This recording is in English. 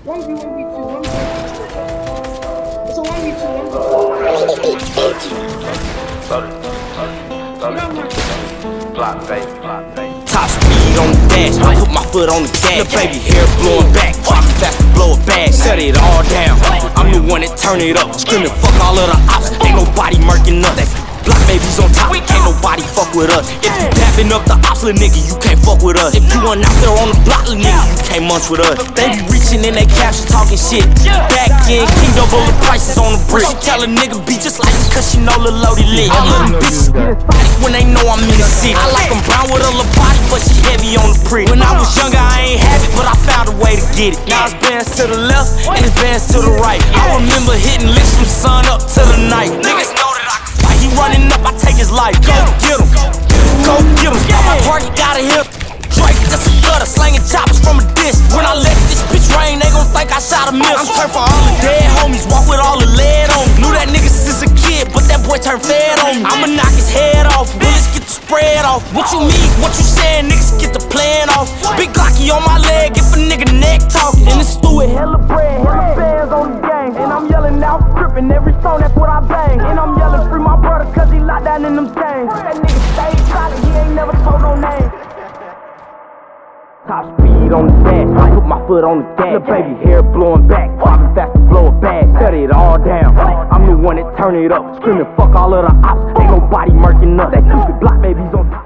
1v1v2, 1v1v2. It's a 1v2, 1v2. Top speed on the dash, I put my foot on the gas. The baby hair blowing back, drop it fast to blow it back. Shut it all down, I'm the one that turn it up. Screaming fuck all of the ops, ain't nobody murking us. Block babies on top, can't nobody fuck with us. If you dapping up the ops, little nigga, you can't fuck with us. If you ain't out there on the block, little nigga, you can't munch with us. They be reaching in they caption talking shit. Back in, king double the prices on the brick. She tell a nigga be just like me cause she know Lil Loaded lit. I love them bitches get excited when they know I'm in the city. I like them brown with a little body, but she heavy on the prick. When I was younger, I ain't have it, but I found a way to get it. Now it's bands to the left and it's bands to the right. I remember hitting licks from sun up to the night. Niggas know that I can fight. He running up, I take his life. Go get him. Go get him. Stop my target, gotta hit Drake, that's a gutter, slanging choppers from a dish. When I let this bitch rain, they gon' think I shot a miss. I'm turned for all the dead homies, walk with all the lead on me. Knew that nigga since a kid, but that boy turned fed on me. I'ma knock his head off, bullets get the spread off. What you mean, what you saying, niggas get the plan off. Big Glocky on my leg, if a nigga neck talking. In the stew with hella bread, hella bands on the gang. And I'm yelling out, crippin', every song, that's what I bang. And I'm yelling free my brother, cause he locked down in them chains. That nigga stay solid, he ain't never told no name. Top speed on the dash, I put my foot on the gas. The baby hair blowing back, dropping fast to blow it back. Shut it all down, I'm the one that turn it up. Screaming fuck all of the ops, ain't nobody murking us. That stupid block babies on top.